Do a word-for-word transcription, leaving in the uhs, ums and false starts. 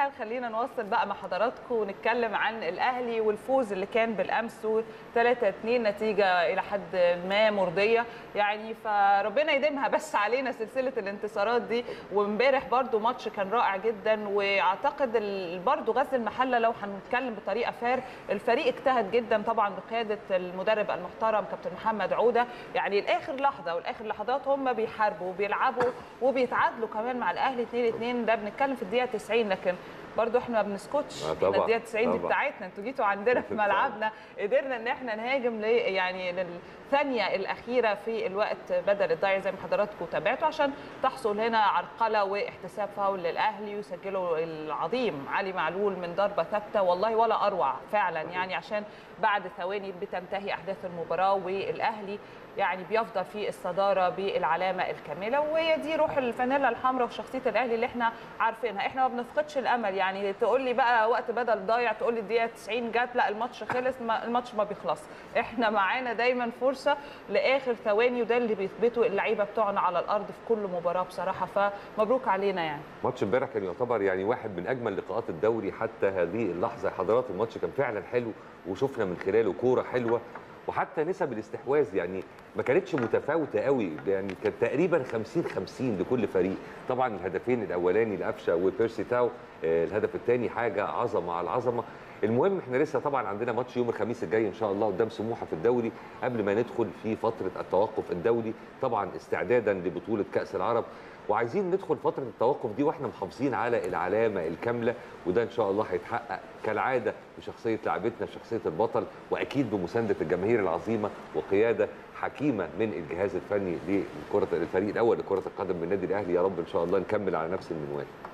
الحال خلينا نوصل بقى مع حضراتكم ونتكلم عن الاهلي والفوز اللي كان بالامس ثلاثة اثنين، نتيجه الى حد ما مرضيه يعني، فربنا يديمها بس علينا سلسله الانتصارات دي. وامبارح برده ماتش كان رائع جدا، واعتقد برده غزل المحله لو هنتكلم بطريقه فار الفريق اجتهد جدا طبعا بقياده المدرب المحترم كابتن محمد عوده، يعني لاخر لحظه والاخر لحظات هم بيحاربوا وبيلعبوا وبيتعادلوا كمان مع الاهلي اثنين اثنين. ده بنتكلم في الدقيقه تسعين، لكن برضو احنا ما بنسكتش. آه احنا الدقيقه تسعين دي طبعًا. بتاعتنا، انتوا جيتوا عندنا في ملعبنا قدرنا ان احنا نهاجم يعني للثانيه الاخيره في الوقت بدل الضايع زي ما حضراتكم تابعتوا، عشان تحصل هنا عرقله واحتساب فاول للاهلي ويسجلوا العظيم علي معلول من ضربه ثابته، والله ولا اروع فعلا يعني، عشان بعد ثواني بتنتهي احداث المباراه والاهلي يعني بيفضل في الصداره بالعلامه الكامله. وهي دي روح الفانيلا الحمراء وشخصيه الاهلي اللي احنا عارفينها. احنا ما بنفقدش الامل، يعني تقول لي بقى وقت بدل ضايع، تقول لي الدقيقه تسعين جت، لا الماتش خلص، ما الماتش ما بيخلص. احنا معانا دايما فرصه لاخر ثواني، وده اللي بيثبته اللعيبه بتوعنا على الارض في كل مباراه بصراحه، فمبروك علينا يعني. ماتش امبارح كان يعتبر يعني واحد من اجمل لقاءات الدوري حتى هذه اللحظه يا حضرات. الماتش كان فعلا حلو وشفنا من خلاله كوره حلوه، وحتى نسب الاستحواذ يعني ما كانتش متفاوته قوي، يعني كانت تقريبا خمسين خمسين لكل فريق. طبعا الهدفين الاولاني لقفشه وبيرسي تاو، الهدف الثاني حاجه عظمه على العظمه. المهم احنا لسه طبعا عندنا ماتش يوم الخميس الجاي ان شاء الله قدام سموحه في الدوري، قبل ما ندخل في فتره التوقف الدولي طبعا استعدادا لبطوله كاس العرب، وعايزين ندخل فتره التوقف دي واحنا محافظين على العلامه الكامله، وده ان شاء الله هيتحقق كالعاده بشخصيه لاعبتنا، شخصيه البطل، واكيد بمسانده الجماهير العظيمه وقياده حكيمه من الجهاز الفني لكره الفريق الاول لكره القدم بالنادي الاهلي. يا رب ان شاء الله نكمل على نفس المنوال.